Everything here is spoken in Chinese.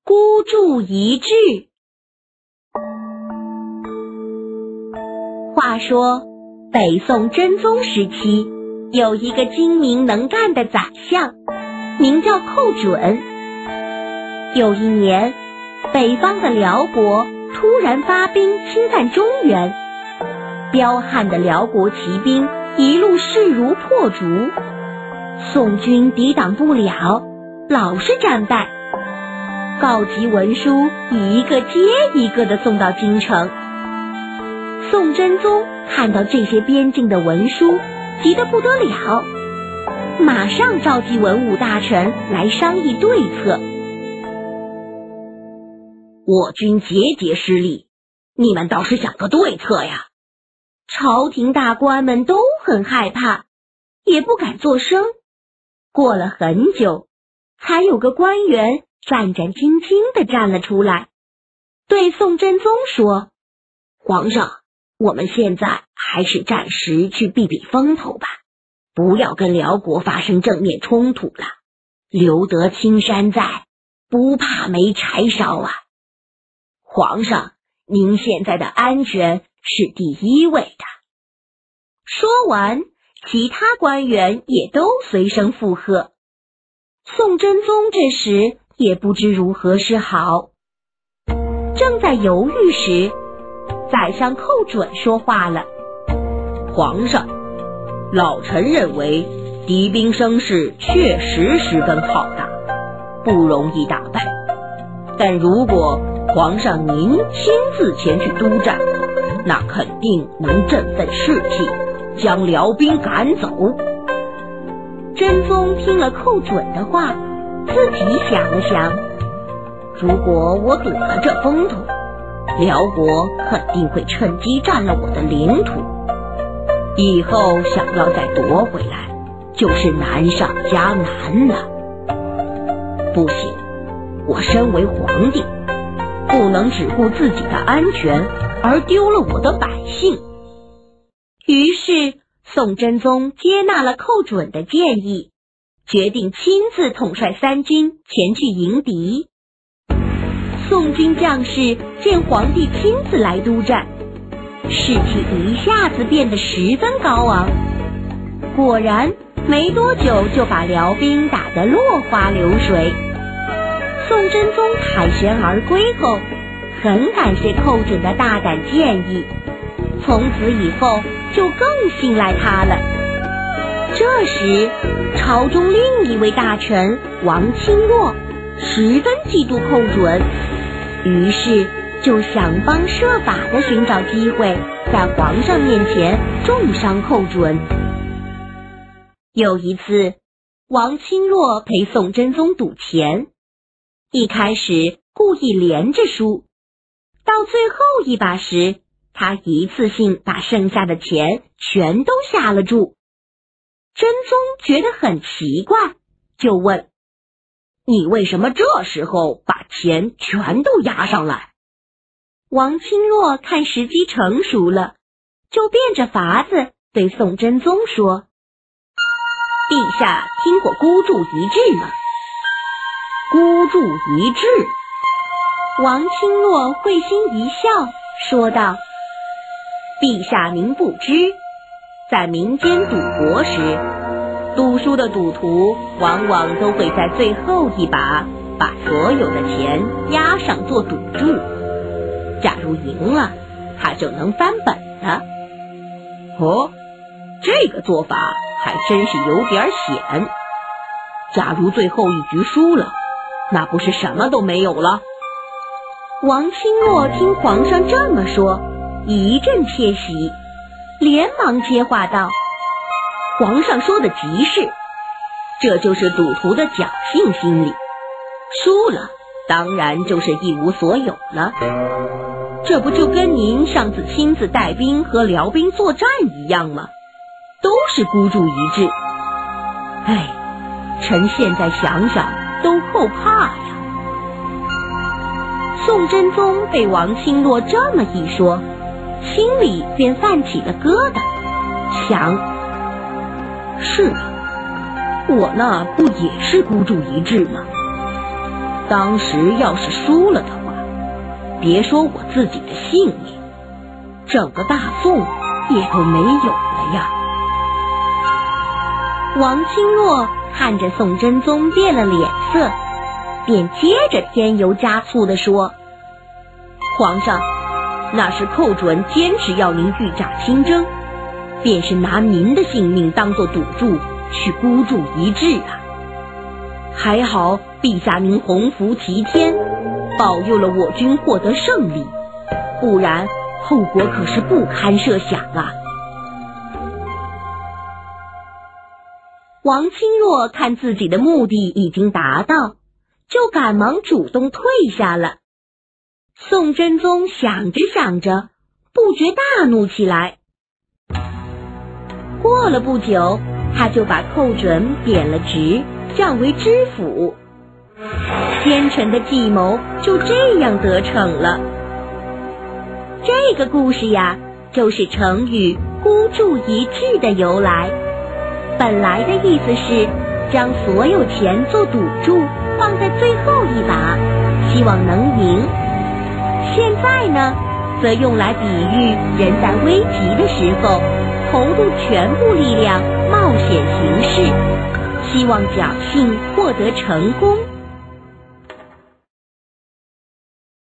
孤注一掷。话说，北宋真宗时期，有一个精明能干的宰相，名叫寇准。有一年，北方的辽国突然发兵侵犯中原，彪悍的辽国骑兵一路势如破竹，宋军抵挡不了，老是战败。告急文书一个接一个地送到京城。宋真宗看到这些边境的文书，急得不得了，马上召集文武大臣来商议对策。 我军节节失利，你们倒是想个对策呀！ 朝廷大官们都很害怕，也不敢作声。过了很久，才有个官员战战兢兢地站了出来，对宋真宗说： 皇上，我们现在还是暂时去避避风头吧，不要跟辽国发生正面冲突了。留得青山在，不怕没柴烧啊！皇上，您现在的安全是第一位的。 说完，其他官员也都随声附和。宋真宗这时也不知如何是好，正在犹豫时，宰相寇准说话了： 皇上，老臣认为敌兵声势确实十分浩大，不容易打败。但如果皇上您亲自前去督战，那肯定能振奋士气，将辽兵赶走。 真宗听了寇准的话，自己想了想， 如果我躲了这风头，辽国肯定会趁机占了我的领土，以后想要再夺回来，就是难上加难了。不行，我身为皇帝，不能只顾自己的安全，而丢了我的百姓。 于是宋真宗接纳了寇准的建议，决定亲自统帅三军前去迎敌。宋军将士见皇帝亲自来督战，士气一下子变得十分高昂。果然，没多久就把辽兵打得落花流水。宋真宗凯旋而归后，很感谢寇准的大胆建议，从此以后就更信赖他了。这时，朝中另一位大臣王钦若十分嫉妒寇准，于是就想方设法地寻找机会，在皇上面前重伤寇准。有一次，王钦若陪宋真宗赌钱，一开始故意连着输，到最后一把时，他一次性把剩下的钱全都下了注。真宗觉得很奇怪，就问： 你为什么这时候把钱全都押上来？ 王钦若看时机成熟了，就变着法子对宋真宗说：陛下听过孤注一掷吗？ 孤注一掷？ 王钦若会心一笑，说道：陛下您不知，在民间赌博时，赌输的赌徒往往都会在最后一把把所有的钱押上做赌注，假如赢了，他就能翻本了。 哦，这个做法还真是有点险。假如最后一局输了，那不是什么都没有了？ 王钦若听皇上这么说，一阵窃喜，连忙接话道：皇上说的极是，这就是赌徒的侥幸心理，输了当然就是一无所有了。这不就跟您上次亲自带兵和辽兵作战一样吗？都是孤注一掷。哎，臣现在想想都后怕呀。宋真宗被王钦若这么一说，心里便泛起了疙瘩，想：是啊，我那不也是孤注一掷吗？ 当时要是输了的话，别说我自己的性命，整个大宋也都没有了呀。 王钦若看着宋真宗变了脸色，便接着添油加醋地说： 皇上，那是寇准坚持要您御驾亲征，便是拿您的性命当作赌注去孤注一掷啊。还好陛下您洪福齐天，保佑了我军获得胜利，不然后果可是不堪设想啊。 王钦若看自己的目的已经达到，就赶忙主动退下了。宋真宗想着想着，不觉大怒起来。过了不久，他就把寇准贬了职，降为知府。奸臣的计谋就这样得逞了。这个故事呀，就是成语孤注一掷的由来。本来的意思是将所有钱做赌注，放在最后一把，希望能赢。现在呢，则用来比喻人在危急的时候投入全部力量冒险行事，希望侥幸获得成功。